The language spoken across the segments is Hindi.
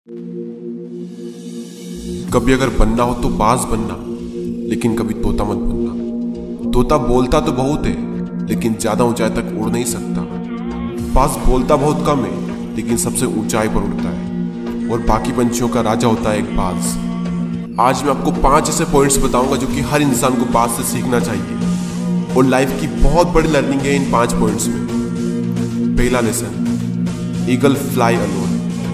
कभी अगर बनना हो तो बाज बनना, लेकिन कभी तोता मत बनना। तोता बोलता तो बहुत है, लेकिन ज्यादा ऊंचाई तक उड़ नहीं सकता। बाज बोलता बहुत कम है, लेकिन सबसे ऊंचाई पर उड़ता है और बाकी पंछियों का राजा होता है एक बाज। आज मैं आपको 5 ऐसे पॉइंट्स बताऊंगा जो कि हर इंसान को बाज से सीखना चाहिए और लाइफ की बहुत बड़ी लर्निंग है इन 5 पॉइंट्स में। पहला लेसन, ईगल फ्लाई अलोन।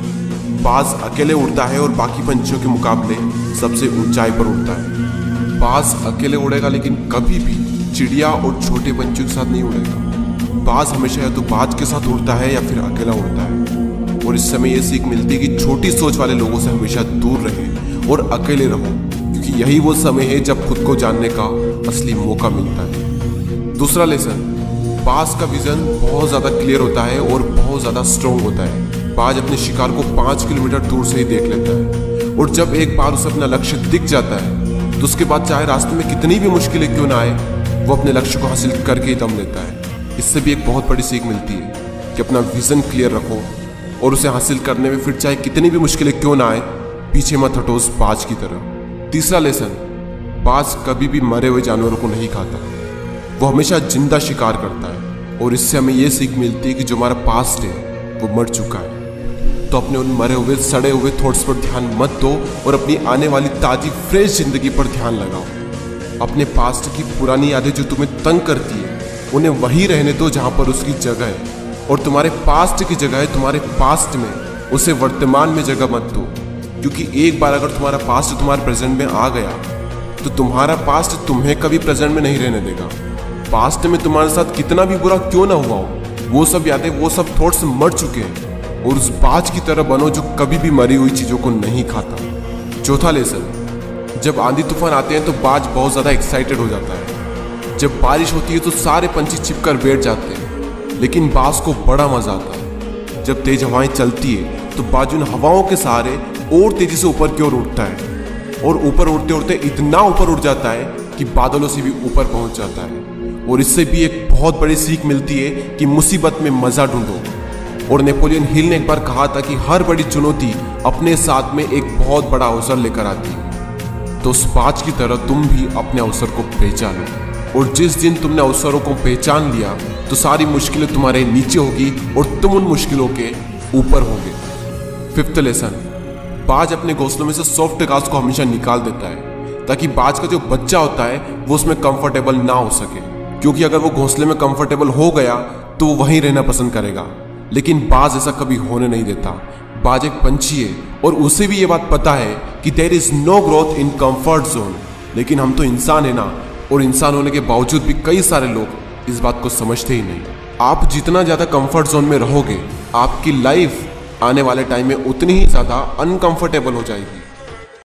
बाज अकेले उड़ता है और बाकी पंछियों के मुकाबले सबसे ऊंचाई पर उड़ता है। बाज अकेले उड़ेगा, लेकिन कभी भी चिड़िया और छोटे पंछियों के साथ नहीं उड़ेगा। बाज हमेशा या तो बाज के साथ उड़ता है या फिर अकेला उड़ता है। और इस समय यह सीख मिलती है कि छोटी सोच वाले लोगों से हमेशा दूर रहे और अकेले रहो, क्योंकि यही वो समय है जब खुद को जानने का असली मौका मिलता है। दूसरा लेसन, बाज का विजन बहुत ज्यादा क्लियर होता है और बहुत ज्यादा स्ट्रॉन्ग होता है। बाज अपने शिकार को 5 किलोमीटर दूर से ही देख लेता है और जब एक बार उसे अपना लक्ष्य दिख जाता है तो उसके बाद चाहे रास्ते में कितनी भी मुश्किलें क्यों ना आए, वो अपने लक्ष्य को हासिल करके ही दम लेता है। इससे भी एक बहुत बड़ी सीख मिलती है कि अपना विजन क्लियर रखो और उसे हासिल करने में फिर चाहे कितनी भी मुश्किलें क्यों ना आए, पीछे मत हटो उस बाज की तरह। तीसरा लेसन, बाज कभी भी मरे हुए जानवरों को नहीं खाता, वो हमेशा जिंदा शिकार करता है। और इससे हमें यह सीख मिलती है कि जो हमारा पास्ट है वो मर चुका है, तो अपने उन मरे हुए सड़े हुए थॉट्स पर ध्यान मत दो और अपनी आने वाली ताजी फ्रेश जिंदगी पर ध्यान लगाओ। अपने पास्ट की पुरानी यादें जो तुम्हें तंग करती है उन्हें वहीं रहने दो जहां पर उसकी जगह है, और तुम्हारे पास्ट की जगह है तुम्हारे पास्ट में, उसे वर्तमान में जगह मत दो। क्योंकि एक बार अगर तुम्हारा पास्ट तुम्हारे प्रेजेंट में आ गया तो तुम्हारा पास्ट तुम्हें कभी प्रेजेंट में नहीं रहने देगा। पास्ट में तुम्हारे साथ कितना भी बुरा क्यों ना हुआ हो, वो सब यादें, वो सब थॉट्स मर चुके हैं, और उस बाज की तरह बनो जो कभी भी मरी हुई चीजों को नहीं खाता। चौथा लेसन, जब आंधी तूफान आते हैं तो बाज बहुत ज्यादा एक्साइटेड हो जाता है। जब बारिश होती है तो सारे पंछी छिपकर बैठ जाते हैं, लेकिन बाज को बड़ा मजा आता है। जब तेज हवाएं चलती है तो बाज उन हवाओं के सहारे और तेजी से ऊपर की ओर उड़ता है, और ऊपर उड़ते उड़ते इतना ऊपर उड़ जाता है कि बादलों से भी ऊपर पहुंच जाता है। और इससे भी एक बहुत बड़ी सीख मिलती है कि मुसीबत में मजा ढूंढो। और नेपोलियन हिल ने एक बार कहा था कि हर बड़ी चुनौती अपने साथ में एक बहुत बड़ा अवसर लेकर आती है। तो उस बाज की तरह तुम भी अपने अवसर को पहचानो, और जिस दिन तुमने अवसरों को पहचान लिया तो सारी मुश्किलें तुम्हारे नीचे होगी और तुम उन मुश्किलों के ऊपर होगे। फिफ्थ लेसन, बाज अपने घोंसलों में से सॉफ्ट घास को हमेशा निकाल देता है ताकि बाज का जो बच्चा होता है वो उसमें कंफर्टेबल ना हो सके, क्योंकि अगर वो घोंसले में कंफर्टेबल हो गया तो वो वहीं रहना पसंद करेगा। लेकिन बाज ऐसा कभी होने नहीं देता। बाज एक पंछी है और उसे भी ये बात पता है कि there is no growth in comfort zone. लेकिन हम तो इंसान है ना, और इंसान होने के बावजूद भी कई सारे लोग इस बात को समझते ही नहीं। आप जितना ज्यादा कंफर्ट जोन में रहोगे, आपकी लाइफ आने वाले टाइम में उतनी ही ज्यादा अनकंफर्टेबल हो जाएगी।